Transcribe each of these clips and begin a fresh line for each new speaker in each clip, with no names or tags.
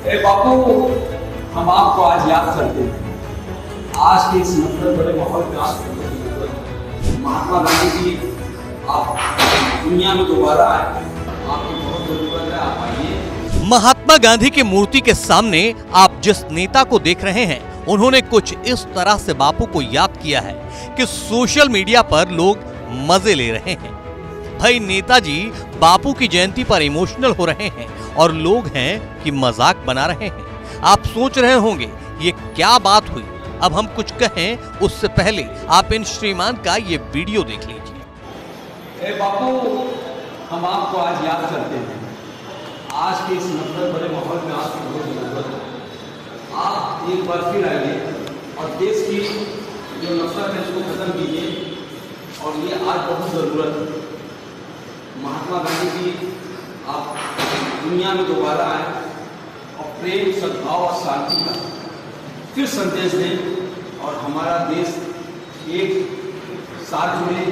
बापू, हम आपको आज याद करते हैं। आज के इस नफरत भरे माहौल में महात्मा गांधी जी आप दुनिया में दोबारा आए, आपकी बहुत जरूरत है, आप आइए।
महात्मा गांधी की मूर्ति के सामने आप जिस नेता को देख रहे हैं, उन्होंने कुछ इस तरह से बापू को याद किया है कि सोशल मीडिया पर लोग मजे ले रहे हैं। भाई, नेताजी बापू की जयंती पर इमोशनल हो रहे हैं और लोग हैं कि मजाक बना रहे हैं। आप सोच रहे होंगे ये क्या बात हुई। अब हम कुछ कहें उससे पहले आप इन श्रीमान का ये वीडियो देख लीजिए।
बापू, हम आपको आज याद करते हैं। आज के इस नफरत भरे माहौल में आपकी बहुत जरूरत है। आप एक बार फिर आइए और देश की जो नफरत है उसको खत्म कीजिए, और ये आज बहुत जरूरत है। महात्मा गांधी जी आप दुनिया में दोबारा आए और प्रेम, सद्भाव और शांति का फिर संदेश दें और हमारा देश एक साथ जुड़े,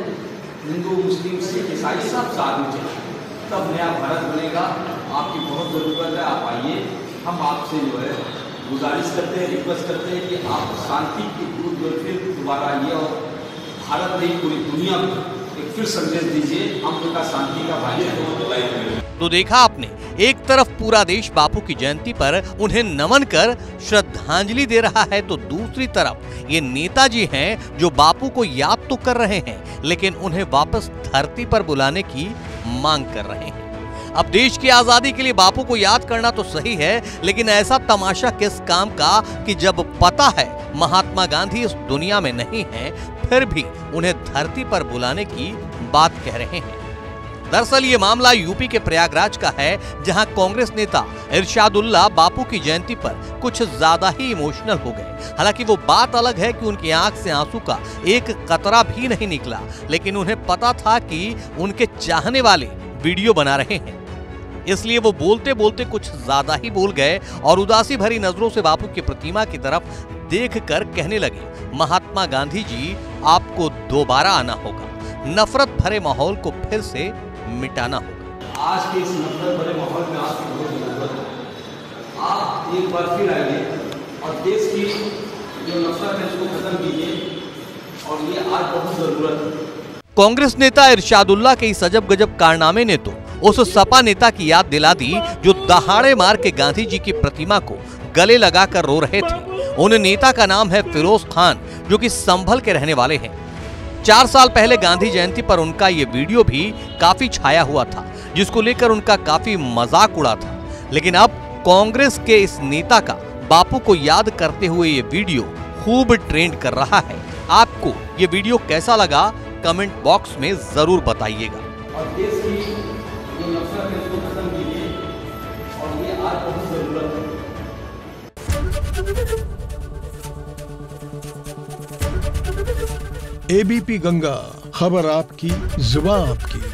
हिंदू, मुस्लिम, सिख, ईसाई सब साथ में चले, तब नया भारत बनेगा। आपकी बहुत ज़रूरत है, आप आइए। हम आपसे जो है गुजारिश करते हैं, रिक्वेस्ट करते हैं कि आप शांति की दूत जो फिर दोबारा आइए और भारत नहीं पूरी दुनिया में एक फिर संदेश दीजिए, हम उनका शांति का भाई है।
तो देखा आपने, एक तरफ पूरा देश बापू की जयंती पर उन्हें नमन कर श्रद्धांजलि दे रहा है, तो दूसरी तरफ ये नेताजी हैं जो बापू को याद तो कर रहे हैं, लेकिन उन्हें वापस धरती पर बुलाने की मांग कर रहे हैं। अब देश की आजादी के लिए बापू को याद करना तो सही है, लेकिन ऐसा तमाशा किस काम का कि जब पता है महात्मा गांधी इस दुनिया में नहीं है, फिर भी उन्हें धरती पर बुलाने की बात कह रहे हैं। दरअसल ये मामला यूपी के प्रयागराज का है, जहां कांग्रेस नेता इरशादुल्लाह बापू की जयंती पर कुछ ज्यादा ही इमोशनल हो गए। हालांकि वो बात अलग है कि उनकी आंख से आंसू का एक कतरा भी नहीं निकला, लेकिन उन्हें पता था कि उनके चाहने वाले वीडियो बना रहे हैं, इसलिए वो बोलते बोलते कुछ ज्यादा ही बोल गए और उदासी भरी नजरों से बापू की प्रतिमा की तरफ देखकर कहने लगे, महात्मा गांधी जी, आपको दोबारा आना होगा, नफरत भरे माहौल को फिर से मिटाना होगा।
आज के इस नफरत भरे माहौल में आपकी बहुत जरूरत है। आप एक बार फिर आइए और देश की जो नफरत है उसको खत्म कीजिए, और ये आज बहुत जरूरत है।
कांग्रेस नेता इरशादुल्लाह के इस अजब गजब कारनामे ने तो उस सपा नेता की याद दिला दी जो दहाड़े मार के गांधी जी की प्रतिमा को गले लगाकर रो रहे थे। उन नेता का नाम है फिरोज खान, जो कि संभल के रहने वाले हैं। 4 साल पहले गांधी जयंती पर उनका ये वीडियो भी काफी छाया हुआ था, जिसको लेकर उनका काफी मजाक उड़ा था। लेकिन अब कांग्रेस के इस नेता का बापू को याद करते हुए ये वीडियो खूब ट्रेंड कर रहा है। आपको ये वीडियो कैसा लगा, कमेंट बॉक्स में जरूर बताइएगा।
और देश की जो नफरत है उसको खत्म कीजिए, और ये आज बहुत जरूरत है।
एबीपी गंगा, खबर आपकी, जुबान आपकी।